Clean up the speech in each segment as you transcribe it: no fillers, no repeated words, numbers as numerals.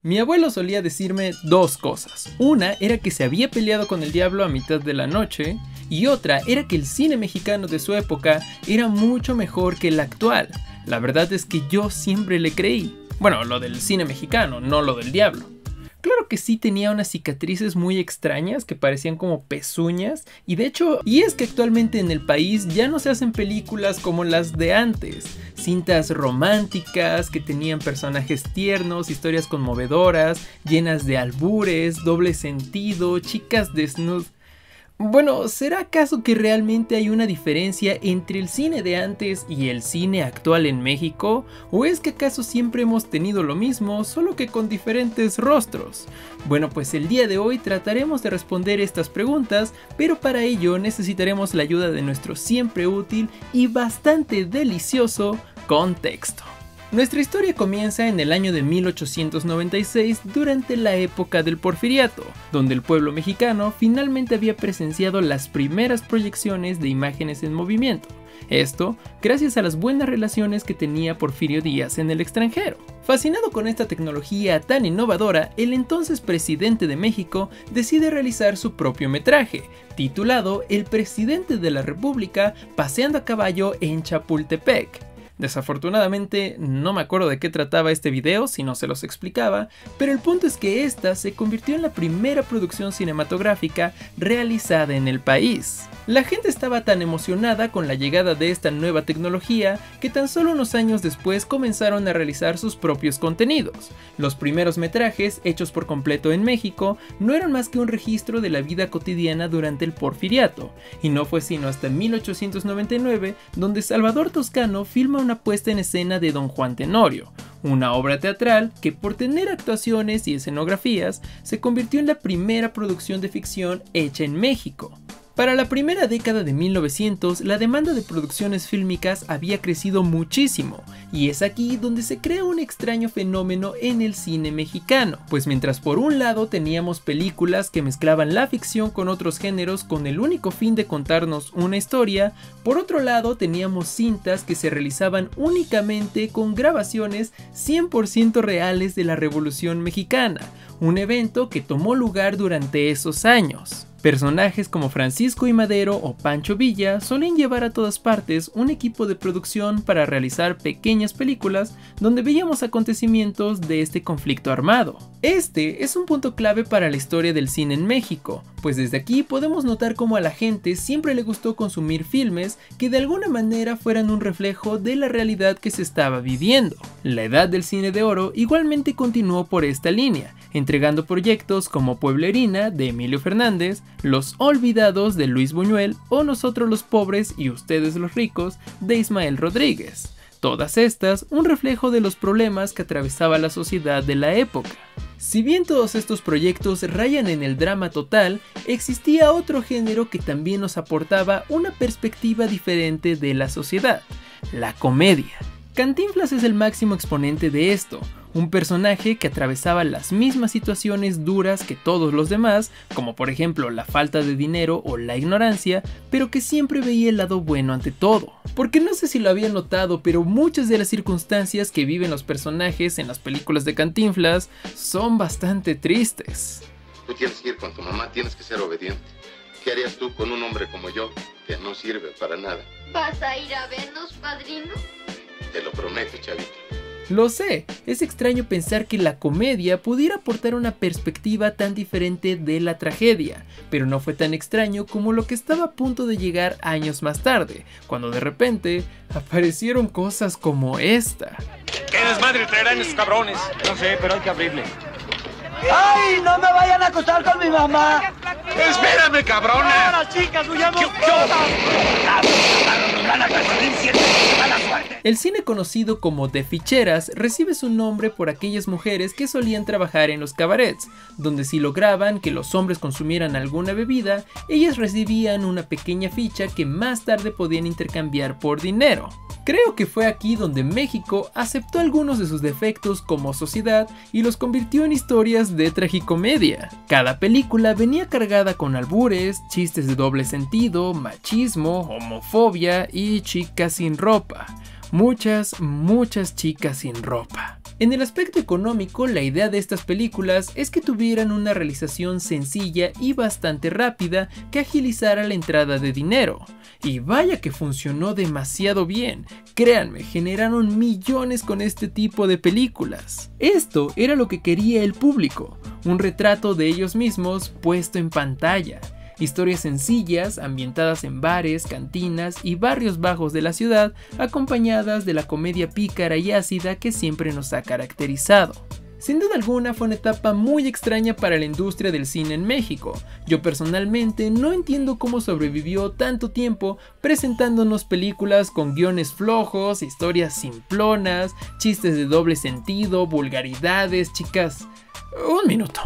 Mi abuelo solía decirme dos cosas. Una era que se había peleado con el diablo a mitad de la noche, y otra era que el cine mexicano de su época era mucho mejor que el actual. La verdad es que yo siempre le creí. Bueno, lo del cine mexicano, no lo del diablo. Claro que sí tenía unas cicatrices muy extrañas que parecían como pezuñas, y de hecho, es que actualmente en el país ya no se hacen películas como las de antes. Cintas románticas que tenían personajes tiernos, historias conmovedoras, llenas de albures, doble sentido, chicas desnudas. Bueno, ¿será acaso que realmente hay una diferencia entre el cine de antes y el cine actual en México? ¿O es que acaso siempre hemos tenido lo mismo, solo que con diferentes rostros? Bueno, pues el día de hoy trataremos de responder estas preguntas, pero para ello necesitaremos la ayuda de nuestro siempre útil y bastante delicioso contexto. Nuestra historia comienza en el año de 1896 durante la época del Porfiriato, donde el pueblo mexicano finalmente había presenciado las primeras proyecciones de imágenes en movimiento. Esto gracias a las buenas relaciones que tenía Porfirio Díaz en el extranjero. Fascinado con esta tecnología tan innovadora, el entonces presidente de México decide realizar su propio metraje, titulado El Presidente de la República paseando a caballo en Chapultepec. Desafortunadamente no me acuerdo de qué trataba este video si no se los explicaba, pero el punto es que esta se convirtió en la primera producción cinematográfica realizada en el país. La gente estaba tan emocionada con la llegada de esta nueva tecnología que tan solo unos años después comenzaron a realizar sus propios contenidos. Los primeros metrajes, hechos por completo en México, no eran más que un registro de la vida cotidiana durante el Porfiriato, y no fue sino hasta 1899 donde Salvador Toscano filma una puesta en escena de Don Juan Tenorio, una obra teatral que por tener actuaciones y escenografías se convirtió en la primera producción de ficción hecha en México. Para la primera década de 1900, la demanda de producciones fílmicas había crecido muchísimo, y es aquí donde se crea un extraño fenómeno en el cine mexicano, pues mientras por un lado teníamos películas que mezclaban la ficción con otros géneros con el único fin de contarnos una historia, por otro lado teníamos cintas que se realizaban únicamente con grabaciones 100% reales de la Revolución Mexicana, un evento que tomó lugar durante esos años. Personajes como Francisco I. Madero o Pancho Villa solían llevar a todas partes un equipo de producción para realizar pequeñas películas donde veíamos acontecimientos de este conflicto armado. Este es un punto clave para la historia del cine en México, pues desde aquí podemos notar cómo a la gente siempre le gustó consumir filmes que de alguna manera fueran un reflejo de la realidad que se estaba viviendo. La edad del cine de oro igualmente continuó por esta línea, entregando proyectos como Pueblerina de Emilio Fernández, Los Olvidados de Luis Buñuel o Nosotros los Pobres y Ustedes los Ricos de Ismael Rodríguez. Todas estas un reflejo de los problemas que atravesaba la sociedad de la época. Si bien todos estos proyectos rayan en el drama total, existía otro género que también nos aportaba una perspectiva diferente de la sociedad: la comedia. Cantinflas es el máximo exponente de esto, un personaje que atravesaba las mismas situaciones duras que todos los demás, como por ejemplo la falta de dinero o la ignorancia, pero que siempre veía el lado bueno ante todo. Porque no sé si lo habían notado, pero muchas de las circunstancias que viven los personajes en las películas de Cantinflas son bastante tristes. Tú tienes que ir con tu mamá, tienes que ser obediente. ¿Qué harías tú con un hombre como yo, que no sirve para nada? ¿Vas a ir a vernos, padrino? Te lo prometo, chavito. Lo sé, es extraño pensar que la comedia pudiera aportar una perspectiva tan diferente de la tragedia, pero no fue tan extraño como lo que estaba a punto de llegar años más tarde, cuando de repente aparecieron cosas como esta. ¿Qué desmadre traerán esos cabrones? No sé, pero hay que abrirle. ¡Ay, no me vayan a acostar con mi mamá! ¡Espérame, cabrona! ¡Ahora, chicas, huyamos! El cine conocido como de ficheras recibe su nombre por aquellas mujeres que solían trabajar en los cabarets, donde si lograban que los hombres consumieran alguna bebida, ellas recibían una pequeña ficha que más tarde podían intercambiar por dinero. Creo que fue aquí donde México aceptó algunos de sus defectos como sociedad y los convirtió en historias de tragicomedia. Cada película venía cargada con albures, chistes de doble sentido, machismo, homofobia y chicas sin ropa. Muchas chicas sin ropa. En el aspecto económico, la idea de estas películas es que tuvieran una realización sencilla y bastante rápida que agilizara la entrada de dinero. Y vaya que funcionó demasiado bien, créanme, generaron millones con este tipo de películas. Esto era lo que quería el público, un retrato de ellos mismos puesto en pantalla. Historias sencillas, ambientadas en bares, cantinas y barrios bajos de la ciudad, acompañadas de la comedia pícara y ácida que siempre nos ha caracterizado. Sin duda alguna fue una etapa muy extraña para la industria del cine en México. Yo personalmente no entiendo cómo sobrevivió tanto tiempo presentándonos películas con guiones flojos, historias simplonas, chistes de doble sentido, vulgaridades, chicas. Un minuto.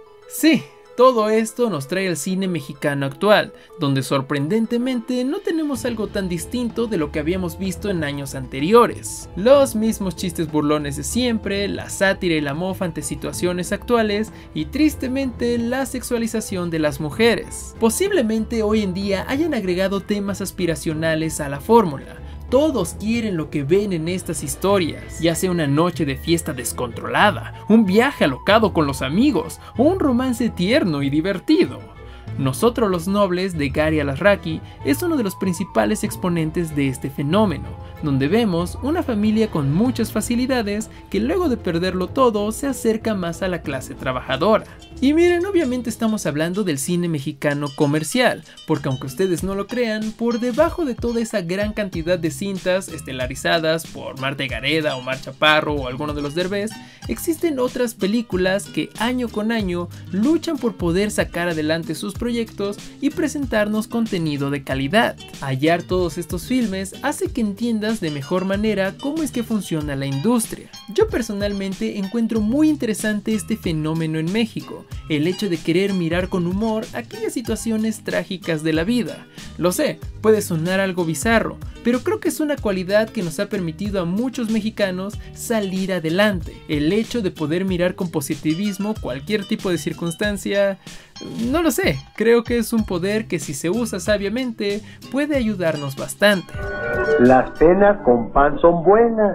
Sí. Todo esto nos trae al cine mexicano actual, donde sorprendentemente no tenemos algo tan distinto de lo que habíamos visto en años anteriores. Los mismos chistes burlones de siempre, la sátira y la mofa ante situaciones actuales y tristemente la sexualización de las mujeres. Posiblemente hoy en día hayan agregado temas aspiracionales a la fórmula. Todos quieren lo que ven en estas historias, ya sea una noche de fiesta descontrolada, un viaje alocado con los amigos o un romance tierno y divertido. Nosotros los Nobles de Gary Alasraqui es uno de los principales exponentes de este fenómeno, donde vemos una familia con muchas facilidades que luego de perderlo todo se acerca más a la clase trabajadora. Y miren, obviamente estamos hablando del cine mexicano comercial, porque aunque ustedes no lo crean, por debajo de toda esa gran cantidad de cintas estelarizadas por Marta y Gareda, Omar Chaparro o alguno de los Derbez, existen otras películas que año con año luchan por poder sacar adelante sus proyectos y presentarnos contenido de calidad. Hallar todos estos filmes hace que entiendas de mejor manera cómo es que funciona la industria. Yo personalmente encuentro muy interesante este fenómeno en México, el hecho de querer mirar con humor aquellas situaciones trágicas de la vida. Lo sé, puede sonar algo bizarro, pero creo que es una cualidad que nos ha permitido a muchos mexicanos salir adelante. El hecho de poder mirar con positivismo cualquier tipo de circunstancia, no lo sé, creo que es un poder que si se usa sabiamente puede ayudarnos bastante. Las penas con pan son buenas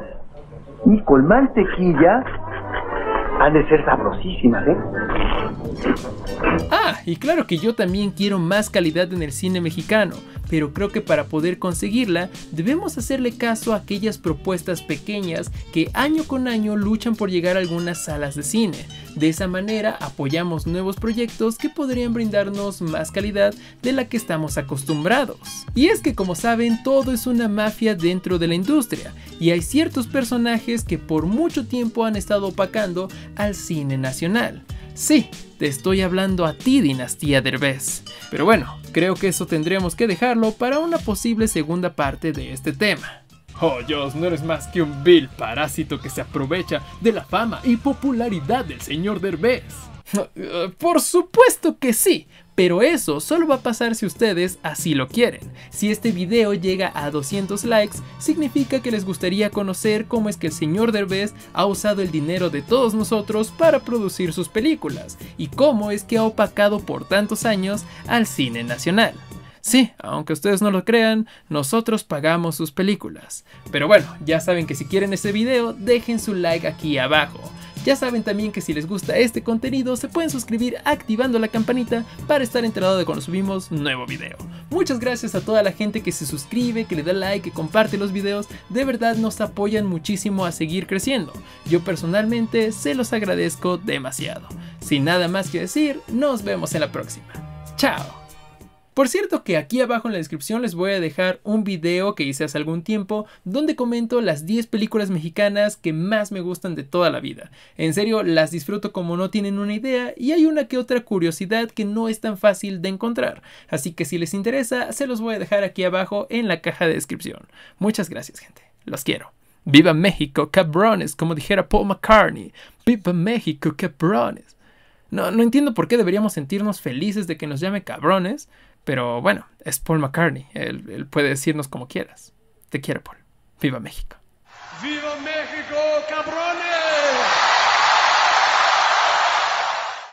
y con mantequilla han de ser sabrosísimas, ¿eh? Ah, y claro que yo también quiero más calidad en el cine mexicano, pero creo que para poder conseguirla debemos hacerle caso a aquellas propuestas pequeñas que año con año luchan por llegar a algunas salas de cine. De esa manera apoyamos nuevos proyectos que podrían brindarnos más calidad de la que estamos acostumbrados. Y es que, como saben, todo es una mafia dentro de la industria y hay ciertos personajes que por mucho tiempo han estado opacando al cine nacional. Sí, te estoy hablando a ti, Dinastía Derbez. Pero bueno, creo que eso tendremos que dejarlo para una posible segunda parte de este tema. Oh Dios, no eres más que un vil parásito que se aprovecha de la fama y popularidad del señor Derbez. Por supuesto que sí, pero eso solo va a pasar si ustedes así lo quieren. Si este video llega a 200 likes, significa que les gustaría conocer cómo es que el señor Derbez ha usado el dinero de todos nosotros para producir sus películas y cómo es que ha opacado por tantos años al cine nacional. Sí, aunque ustedes no lo crean, nosotros pagamos sus películas. Pero bueno, ya saben que si quieren este video, dejen su like aquí abajo. Ya saben también que si les gusta este contenido, se pueden suscribir activando la campanita para estar enterado de cuando subimos nuevo video. Muchas gracias a toda la gente que se suscribe, que le da like, que comparte los videos. De verdad nos apoyan muchísimo a seguir creciendo. Yo personalmente se los agradezco demasiado. Sin nada más que decir, nos vemos en la próxima. ¡Chao! Por cierto que aquí abajo en la descripción les voy a dejar un video que hice hace algún tiempo donde comento las 10 películas mexicanas que más me gustan de toda la vida. En serio, las disfruto como no tienen una idea y hay una que otra curiosidad que no es tan fácil de encontrar. Así que si les interesa, se los voy a dejar aquí abajo en la caja de descripción. Muchas gracias, gente. Los quiero. ¡Viva México, cabrones! Como dijera Paul McCartney. ¡Viva México, cabrones! No entiendo por qué deberíamos sentirnos felices de que nos llame cabrones. Pero bueno, es Paul McCartney, él puede decirnos como quieras. Te quiero, Paul. ¡Viva México! ¡Viva México!